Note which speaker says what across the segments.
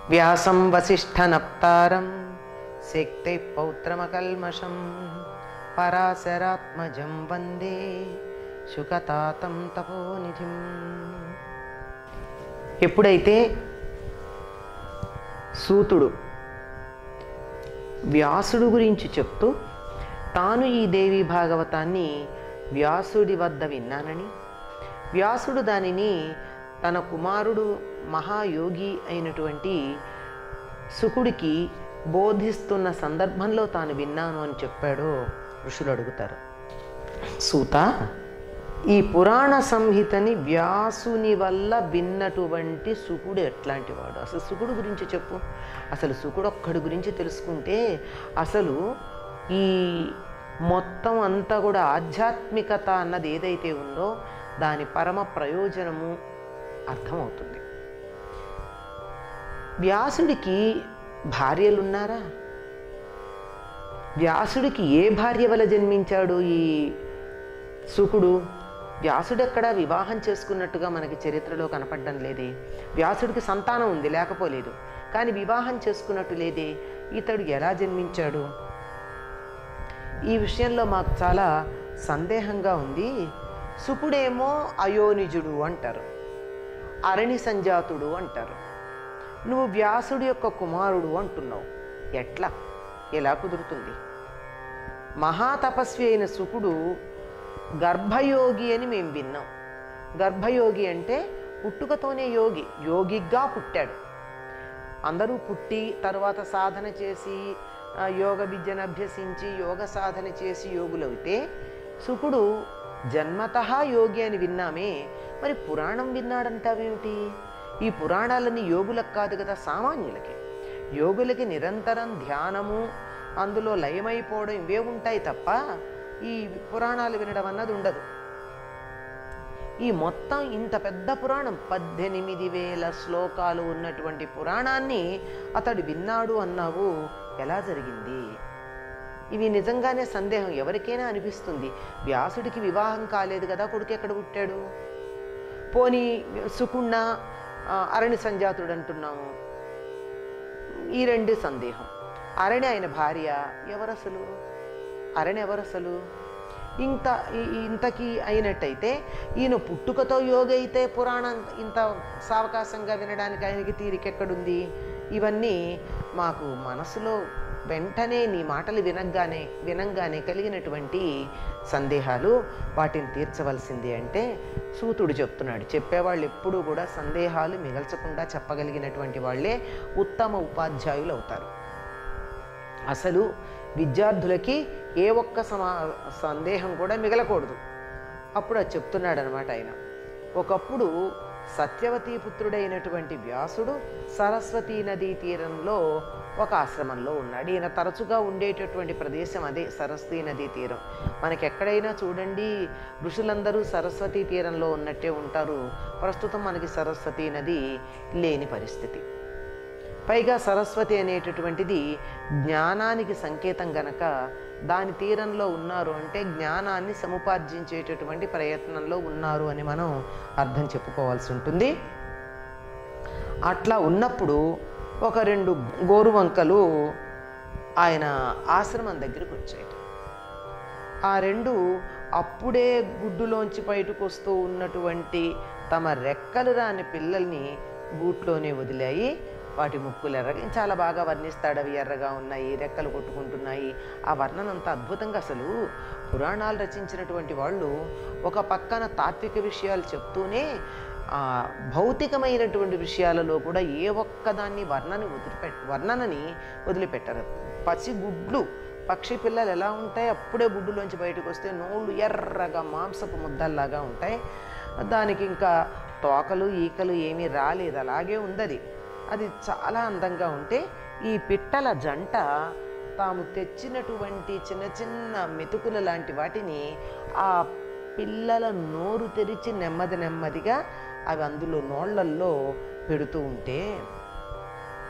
Speaker 1: వ్యాసం వసిష్ఠనప్తారం శక్తే పౌత్రమకల్మషం పరాశరాత్మజం వందే శుకతాతం తపోనిధిం. ఎప్పుడైతే సూతుడు వ్యాసుడు గురించి చెప్తూ తాను ఈ దేవి భాగవతాన్ని వ్యాసుడి వద్ద విన్నానని, వ్యాసుడు దానిని తన కుమారుడు మహాయోగి అయినటువంటి శుకుడికి బోధిస్తున్న సందర్భంలో తాను విన్నాను అని చెప్పాడో ఋషులు అడుగుతారు, సూత ఈ పురాణ సంహితని వ్యాసుని వల్ల విన్నటువంటి శుకుడు ఎట్లాంటి వాడు? అసలు శుకుడు గురించి చెప్పు. అసలు శుకుడు ఒక్కడి గురించి తెలుసుకుంటే అసలు ఈ మొత్తం అంతా కూడా ఆధ్యాత్మికత అన్నది ఏదైతే ఉందో దాని పరమ ప్రయోజనము అర్థమవుతుంది. వ్యాసుడికి భార్యలున్నారా? వ్యాసుడికి ఏ భార్య వల్ల జన్మించాడు ఈ శుకుడు? వ్యాసుడు ఎక్కడా వివాహం చేసుకున్నట్టుగా మనకి చరిత్రలో కనపడడం లేదే. వ్యాసుడికి సంతానం ఉంది, లేకపోలేదు, కానీ వివాహం చేసుకున్నట్టు లేదే. ఇతడు ఎలా జన్మించాడు? ఈ విషయంలో మాకు చాలా సందేహంగా ఉంది. శుకుడేమో అయోనిజుడు అంటారు, అరణి సంజాతుడు అంటారు, నువ్వు వ్యాసుడి యొక్క కుమారుడు అంటున్నావు. ఎలా కుదురుతుంది? మహాతపస్వి అయిన శుకుడు గర్భయోగి అని మేము విన్నాం. గర్భయోగి అంటే పుట్టుకతోనే యోగి, యోగిగా పుట్టాడు. అందరూ పుట్టి తర్వాత సాధన చేసి యోగ విద్యను అభ్యసించి యోగ సాధన చేసి యోగులైతే శుకుడు జన్మతః యోగి అని విన్నామే, మరి పురాణం విన్నాడంటావేమిటి? ఈ పురాణాలన్నీ యోగులకు కాదు కదా, సామాన్యులకి. యోగులకి నిరంతరం ధ్యానము, అందులో లయమైపోవడం ఇవే ఉంటాయి తప్ప ఈ పురాణాలు వినడం అన్నది ఉండదు. ఈ మొత్తం ఇంత పెద్ద పురాణం 18,000 శ్లోకాలు ఉన్నటువంటి పురాణాన్ని అతడు విన్నాడు అన్నావు, ఎలా జరిగింది? ఇవి నిజంగానే సందేహం ఎవరికైనా అనిపిస్తుంది. వ్యాసుడికి వివాహం కాలేదు కదా, కొడుకు ఎక్కడ పుట్టాడు? పోనీ శుకుణ అరణి సంజాతుడు అంటున్నాము, ఈ రెండు సందేహం. అరణి ఆయన భార్య ఎవరసలు? అరణి ఎవరసలు? ఇంతకీ అయినట్టయితే ఈయన పుట్టుకతో యోగి అయితే పురాణం ఇంత సావకాశంగా వినడానికి ఆయనకి తీరికెక్కడుంది? ఇవన్నీ మాకు మనసులో వెంటనే నీ మాటలు వినంగానే కలిగినటువంటి సందేహాలు. వాటిని తీర్చవలసింది అంటే సూతుడు చెప్తున్నాడు. చెప్పేవాళ్ళు ఎప్పుడూ కూడా సందేహాలు మిగల్చకుండా చెప్పగలిగినటువంటి వాళ్ళే ఉత్తమ ఉపాధ్యాయులు అవుతారు. అసలు విద్యార్థులకి ఏ ఒక్క సందేహం కూడా మిగలకూడదు. అప్పుడు అది చెప్తున్నాడు అనమాట ఆయన. ఒకప్పుడు సత్యవతీ పుత్రుడైనటువంటి వ్యాసుడు సరస్వతీ నదీ తీరంలో ఒక ఆశ్రమంలో ఉన్నాడు. ఈయన తరచుగా ఉండేటటువంటి ప్రదేశం అదే సరస్వతీ నదీ తీరం. మనకి ఎక్కడైనా చూడండి, ఋషులందరూ సరస్వతీ తీరంలో ఉన్నట్టే ఉంటారు. ప్రస్తుతం మనకి సరస్వతీ నది లేని పరిస్థితి. పైగా సరస్వతి అనేటటువంటిది జ్ఞానానికి సంకేతం గనక దాని తీరంలో ఉన్నారు అంటే జ్ఞానాన్ని సముపార్జించేటటువంటి ప్రయత్నంలో ఉన్నారు అని మనం అర్థం చెప్పుకోవాల్సి ఉంటుంది. అట్లా ఉన్నప్పుడు ఒక 2 గోరువంకలు ఆయన ఆశ్రమం దగ్గరికి వచ్చాయి. ఆ 2 అప్పుడే గుడ్డులోంచి బయటకు వస్తూ ఉన్నటువంటి తమ రెక్కలు రాని పిల్లల్ని గూట్లోనే వదిలాయి. వాటి ముక్కులు ఎర్రగా, చాలా బాగా వర్ణిస్తాడు. అవి ఎర్రగా ఉన్నాయి, రెక్కలు కొట్టుకుంటున్నాయి. ఆ వర్ణన అంత అద్భుతంగా, అసలు పురాణాలు రచించినటువంటి వాళ్ళు ఒక పక్కన తాత్విక విషయాలు చెప్తూనే భౌతికమైనటువంటి విషయాలలో కూడా ఏ ఒక్కదాన్ని వర్ణనని వదిలిపెట్టరు. పసిగుడ్లు పక్షి పిల్లలు ఎలా ఉంటాయి, అప్పుడే గుడ్డులోంచి బయటకు వస్తే నోళ్ళు ఎర్రగా మాంసపు ముద్దల్లాగా ఉంటాయి. దానికి ఇంకా తోకలు ఈకలు ఏమీ రాలేదు, అలాగే ఉంది. అది చాలా అందంగా ఉంటే ఈ పిట్టల జంట తాము తెచ్చినటువంటి చిన్న చిన్న మెతుకుల లాంటి వాటిని ఆ పిల్లల నోరు తెరిచి నెమ్మదిగా అవి అందులో నోళ్లల్లో పెడుతూ ఉంటే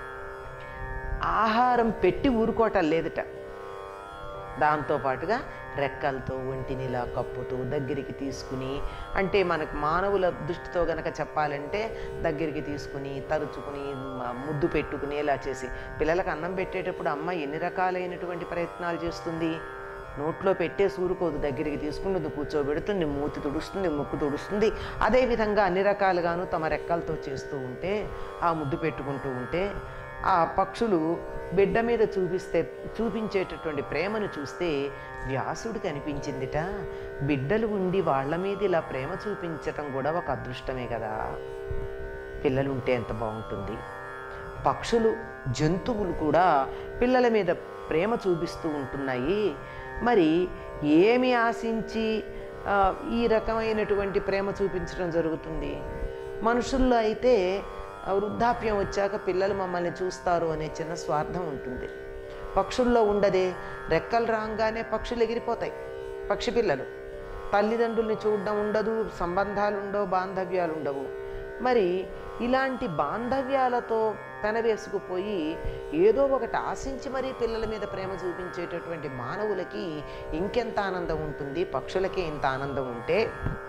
Speaker 1: ఆహారం పెట్టి ఊరుకోవటం లేదుట. దాంతోపాటుగా రెక్కలతో ఒంటిని ఇలా కప్పుతూ దగ్గరికి తీసుకుని, అంటే మనకు మానవుల దృష్టితో గనక చెప్పాలంటే దగ్గరికి తీసుకుని తరుచుకుని ముద్దు పెట్టుకుని ఇలా చేసి, పిల్లలకు అన్నం పెట్టేటప్పుడు అమ్మ ఎన్ని రకాలైనటువంటి ప్రయత్నాలు చేస్తుంది. నోట్లో పెట్టే సూరుకోదు, దగ్గరికి తీసుకుని కూర్చోబెడుతుంది, మూతి తుడుస్తుంది, ముక్కు తుడుస్తుంది. అదేవిధంగా అన్ని రకాలుగాను తమ రెక్కలతో చేస్తూ ఉంటే, ఆ ముద్దు పెట్టుకుంటూ ఉంటే, ఆ పక్షులు బిడ్డ మీద చూపించేటటువంటి ప్రేమను చూస్తే వ్యాసుడికి అనిపించిందిట, బిడ్డలు ఉండి వాళ్ళ మీద ఇలా ప్రేమ చూపించటం కూడా ఒక అదృష్టమే కదా, పిల్లలు ఉంటే ఎంత బాగుంటుంది. పక్షులు జంతువులు కూడా పిల్లల మీద ప్రేమ చూపిస్తూ ఉంటున్నాయి. మరి ఏమి ఆశించి ఈ రకమైనటువంటి ప్రేమ చూపించడం జరుగుతుంది? మనుషుల్లో అయితే వృద్ధాప్యం వచ్చాక పిల్లలు మమ్మల్ని చూస్తారు అనే చిన్న స్వార్థం ఉంటుంది. పక్షుల్లో ఉండదే. రెక్కలు రాగానే పక్షులు ఎగిరిపోతాయి. పక్షి పిల్లలు తల్లిదండ్రుల్ని చూడడం ఉండదు, సంబంధాలు ఉండవు, బాంధవ్యాలు ఉండవు. మరి ఇలాంటి బాంధవ్యాలతో పెనవేసుకుపోయి ఏదో ఒకటి ఆశించి మరీ పిల్లల మీద ప్రేమ చూపించేటటువంటి మానవులకి ఇంకెంత ఆనందం ఉంటుంది. పక్షులకే ఇంత ఆనందం ఉంటే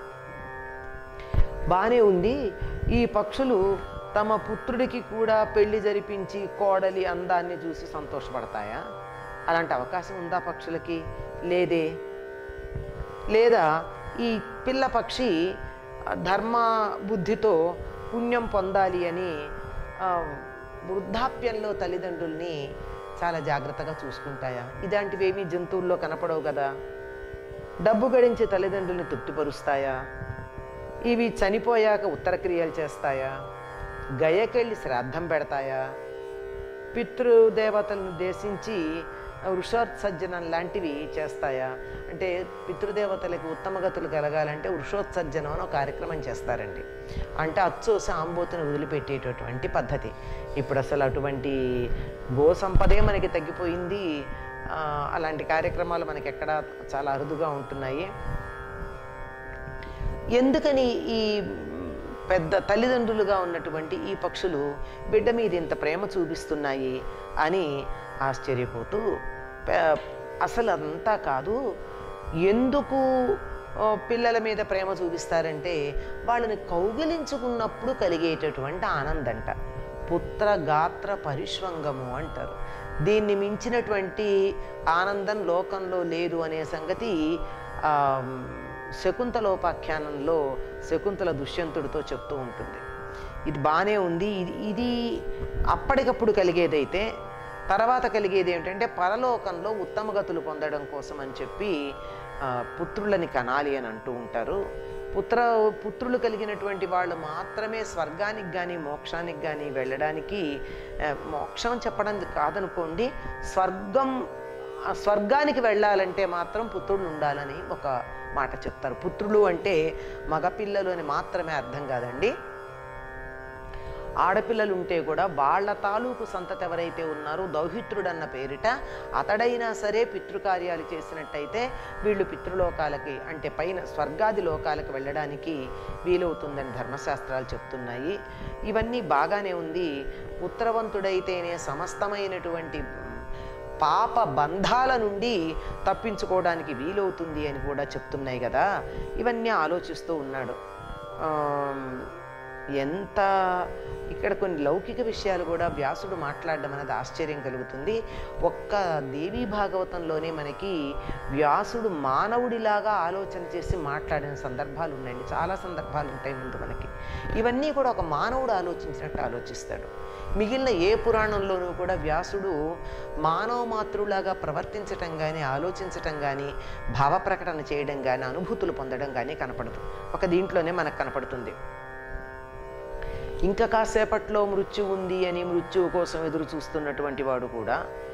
Speaker 1: బానే ఉంది. ఈ పక్షులు తమ పుత్రుడికి కూడా పెళ్లి జరిపించి కోడలి అందాన్ని చూసి సంతోషపడతాయా? అలాంటి అవకాశం ఉందా పక్షులకి? లేదే. లేదా ఈ పిల్ల పక్షి ధర్మ బుద్ధితో పుణ్యం పొందాలి అని వృద్ధాప్యంలో తల్లిదండ్రుల్ని చాలా జాగ్రత్తగా చూసుకుంటాయా? ఇలాంటివేమీ జంతువుల్లో కనపడవు కదా. డబ్బు గడించే తల్లిదండ్రుల్ని తృప్తిపరుస్తాయా? ఇవి చనిపోయాక ఉత్తరక్రియలు చేస్తాయా? గయకెళ్ళి శ్రాద్ధం పెడతాయా? పితృదేవతలను దేశించి వృషోత్సర్జనం లాంటివి చేస్తాయా? అంటే పితృదేవతలకు ఉత్తమగతులు కలగాలంటే వృషోత్సర్జనం అని ఒక కార్యక్రమం చేస్తారండి. అంటే అచ్చోసి ఆంబోతుని వదిలిపెట్టేటటువంటి పద్ధతి. ఇప్పుడు అసలు అటువంటి గో సంపదే మనకి తగ్గిపోయింది. అలాంటి కార్యక్రమాలు మనకి ఎక్కడ చాలా అరుదుగా ఉంటున్నాయి. ఎందుకని ఈ పెద్ద తల్లిదండ్రులుగా ఉన్నటువంటి ఈ పక్షులు బిడ్డ మీద ఇంత ప్రేమ చూపిస్తున్నాయి అని ఆశ్చర్యపోతూ, అసలు అంతా కాదు, ఎందుకు పిల్లల మీద ప్రేమ చూపిస్తారంటే వాళ్ళని కౌగిలించుకున్నప్పుడు కలిగేటటువంటి ఆనందంట. పుత్ర గాత్ర పరిష్వంగము అంటారు. దీన్ని మించినటువంటి ఆనందం లోకంలో లేదు అనే సంగతి శకుంతలోపాఖ్యానంలో శకుంతల దుష్యంతుడితో చెప్తూ ఉంటుంది. ఇది బాగానే ఉంది. ఇది అప్పటికప్పుడు కలిగేదైతే తర్వాత కలిగేది ఏమిటంటే పరలోకంలో ఉత్తమగతులు పొందడం కోసం అని చెప్పి పుత్రులని కనాలి అని అంటూ ఉంటారు. పుత్రులు కలిగినటువంటి వాళ్ళు మాత్రమే స్వర్గానికి కానీ మోక్షానికి కానీ వెళ్ళడానికి, మోక్షం చెప్పడం కాదనుకోండి, స్వర్గానికి వెళ్ళాలంటే మాత్రం పుత్రులు ఉండాలని ఒక మాట చెప్తారు. పుత్రులు అంటే మగపిల్లలు అని మాత్రమే అర్థం కాదండి. ఆడపిల్లలు ఉంటే కూడా వాళ్ళ తాలూకు సంతతి ఎవరైతే ఉన్నారో దౌహిత్రుడన్న పేరిట అతడైనా సరే పితృకార్యాలు చేసినట్టయితే వీళ్ళు పితృలోకాలకి, అంటే పైన స్వర్గాది లోకాలకు వెళ్ళడానికి వీలవుతుందని ధర్మశాస్త్రాలు చెప్తున్నాయి. ఇవన్నీ బాగానే ఉంది. పుత్రవంతుడైతేనే సమస్తమైనటువంటి పాప బంధాల నుండి తప్పించుకోవడానికి వీలవుతుంది అని కూడా చెప్తున్నాయి కదా. ఇవన్నీ ఆలోచిస్తూ ఉన్నాడు. ఎంత ఇక్కడ కొన్ని లౌకిక విషయాలు కూడా వ్యాసుడు మాట్లాడడం అనేది ఆశ్చర్యం కలుగుతుంది. ఒక్క దేవీ భాగవతంలోనే మనకి వ్యాసుడు మానవుడిలాగా ఆలోచన చేసి మాట్లాడిన సందర్భాలు ఉన్నాయండి. చాలా సందర్భాలు ఉంటాయి ముందు మనకి. ఇవన్నీ కూడా ఒక మానవుడు ఆలోచించినట్టు ఆలోచిస్తాడు. మిగిలిన ఏ పురాణంలోనూ కూడా వ్యాసుడు మానవ మాతృలాగా ప్రవర్తించటం కానీ, ఆలోచించటం కానీ, భావ ప్రకటన చేయడం కానీ, అనుభూతులు పొందడం కానీ కనపడదు. ఒక దీంట్లోనే మనకు కనపడుతుంది. ఇంకా కాసేపట్లో మృత్యు ఉంది అని మృత్యువు కోసం ఎదురు చూస్తున్నటువంటి వాడు కూడా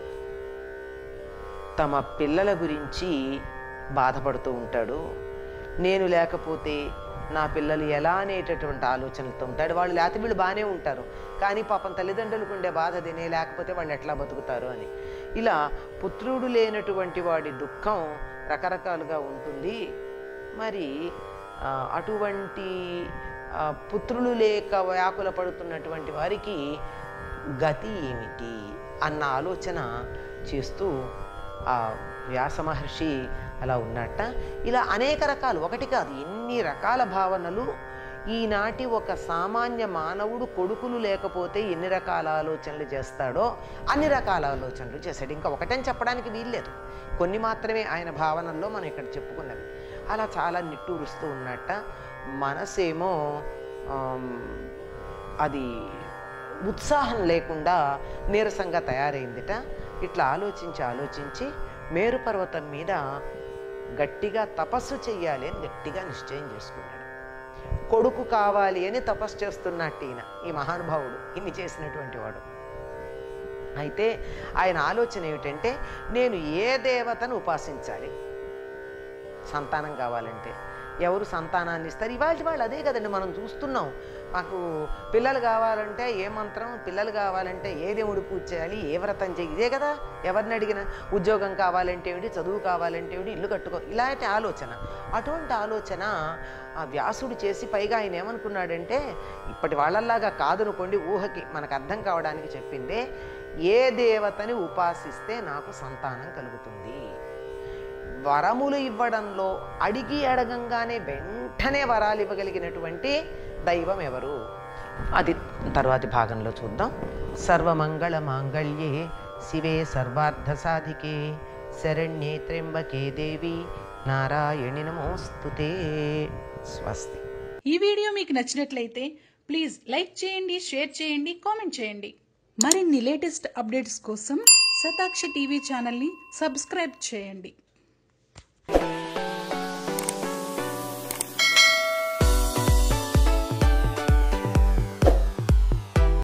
Speaker 1: తమ పిల్లల గురించి బాధపడుతూ ఉంటాడు. నేను లేకపోతే నా పిల్లలు ఎలా అనేటటువంటి ఆలోచనలతో ఉంటాడు. వాళ్ళు లేకపోతే వీళ్ళు బాగానే ఉంటారు, కానీ పాపం తల్లిదండ్రులకు ఉండే బాధ తినే లేకపోతే వాళ్ళు ఎట్లా బతుకుతారు అని. ఇలా పుత్రుడు లేనటువంటి వాడి దుఃఖం రకరకాలుగా ఉంటుంది. మరి అటువంటి పుత్రులు లేక వ్యాకుల పడుతున్నటువంటి వారికి గతి ఏమిటి అన్న ఆలోచన చేస్తూ ఆ వ్యాస మహర్షి అలా ఉన్నట్ట. ఇలా అనేక రకాలు, ఒకటి కాదు ఎన్ని రకాల భావనలు ఈనాటి ఒక సామాన్య మానవుడు కొడుకులు లేకపోతే ఎన్ని రకాల ఆలోచనలు చేస్తాడో అన్ని రకాల ఆలోచనలు చేశాడు. ఇంకా ఒకటని చెప్పడానికి వీల్లేదు, కొన్ని మాత్రమే ఆయన భావనల్లో మనం ఇక్కడ చెప్పుకున్నవి. అలా చాలా నిట్టూరుస్తూ ఉన్నట్ట. మనసేమో అది ఉత్సాహం లేకుండా నీరసంగా తయారైందిట. ఇట్లా ఆలోచించి మేరు పర్వతం మీద గట్టిగా తపస్సు చెయ్యాలి అని గట్టిగా నిశ్చయం చేసుకున్నాడు. కొడుకు కావాలి అని తపస్సు చేస్తున్నట్టు ఈయన, ఈ మహానుభావుడు, ఇన్ని చేసినటువంటి వాడు. అయితే ఆయన ఆలోచన ఏమిటంటే, నేను ఏ దేవతను ఉపాసించాలి సంతానం కావాలంటే? ఎవరు సంతానాన్ని ఇస్తారు? ఇవాళ వాళ్ళు అదే కదండి మనం చూస్తున్నాం. మాకు పిల్లలు కావాలంటే ఏ మంత్రం, పిల్లలు కావాలంటే ఏ దేవుడు పూజ చేయాలి, ఏ వ్రతం చేయాలి, ఇదే కదా. ఎవరిని అడిగినా ఉద్యోగం కావాలంటే ఏమిటి, చదువు కావాలంటే ఏమిటి, ఇల్లు కట్టుకో, ఇలాంటి ఆలోచన. అటువంటి ఆలోచన వ్యాసుడు చేసి, పైగా ఆయన ఏమనుకున్నాడంటే, ఇప్పటి వాళ్ళల్లాగా కాదనుకోండి, ఊహకి మనకు అర్థం కావడానికి చెప్పిందే, ఏ దేవతని ఉపాసిస్తే నాకు సంతానం కలుగుతుంది. వరములు ఇవ్వడంలో అడగంగానే వెంటనే వరాలు ఇవ్వగలిగినటువంటి దైవం ఎవరు? అది తర్వాతి భాగంలో చూద్దాం. సర్వమంగళ మాంగళ్యే శివే సర్వార్థ సాధికే శరణ్యే త్ర్యంబకే దేవి నారాయణి నమోస్తుతే. స్వస్తి.
Speaker 2: ఈ వీడియో మీకు నచ్చినట్లయితే ప్లీజ్ లైక్ చేయండి, షేర్ చేయండి, కామెంట్ చేయండి. మరిన్ని లేటెస్ట్ అప్డేట్స్ కోసం శతాక్షి టీవీ ఛానల్ని సబ్స్క్రైబ్ చేయండి.